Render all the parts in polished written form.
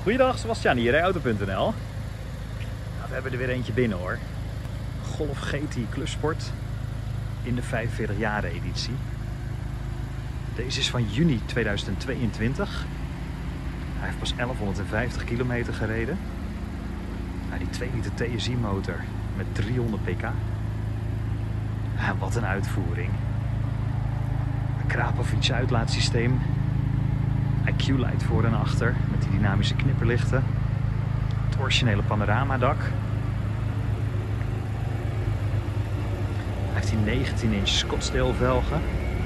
Goeiedag, Sebastian hier, Auto.nl. Nou, we hebben er weer eentje binnen hoor. Golf GTI Clubsport in de 45 jaren editie. Deze is van juni 2022. Hij heeft pas 1150 kilometer gereden. Nou, die 2 liter TSI motor met 300 pk. Ja, wat een uitvoering. Een Krapovic uitlaatsysteem. IQ-light voor en achter met die dynamische knipperlichten. Het originele panoramadak. Hij heeft die 19-inch Scottsdale velgen.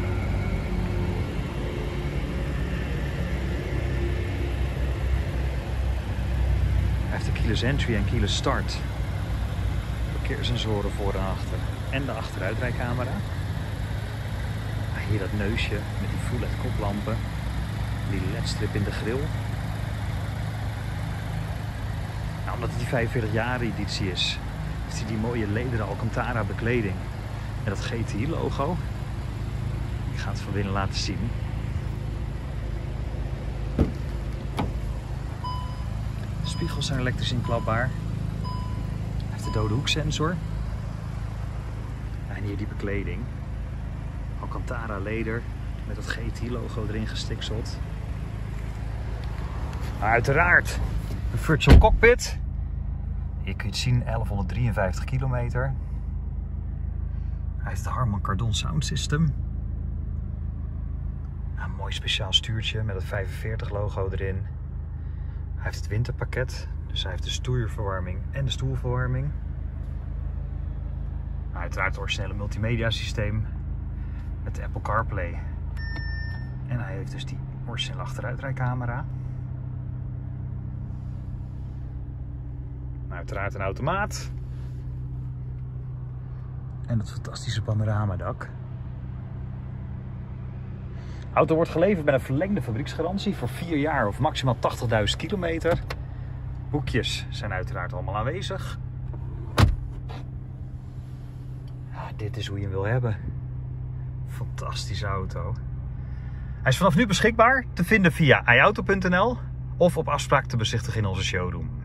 Hij heeft de keyless entry en keyless start. Parkeersensoren voor en achter. En de achteruitrijcamera. Hier dat neusje met die full LED koplampen. Die LED-strip in de grill. Nou, omdat het die 45 jaar editie is, heeft hij die mooie lederen Alcantara bekleding. En dat GTI logo. Ik ga het van binnen laten zien. De spiegels zijn elektrisch inklapbaar. Hij heeft de dode hoeksensor. En hier die bekleding. Alcantara leder met het GTI logo erin gestikseld. Uiteraard een virtual cockpit. Hier kun je het zien, 1153 kilometer. Hij heeft de Harman Kardon Sound System. Een mooi speciaal stuurtje met het 45 logo erin. Hij heeft het winterpakket, dus hij heeft de stuurverwarming en de stoelverwarming. Uiteraard het originele multimedia systeem met de Apple CarPlay. En hij heeft dus die originele achteruitrijcamera. Uiteraard een automaat. En dat fantastische panoramadak. De auto wordt geleverd met een verlengde fabrieksgarantie voor 4 jaar of maximaal 80.000 kilometer. Boekjes zijn uiteraard allemaal aanwezig. Ja, dit is hoe je hem wil hebben. Fantastische auto. Hij is vanaf nu beschikbaar te vinden via iauto.nl of op afspraak te bezichtigen in onze showroom.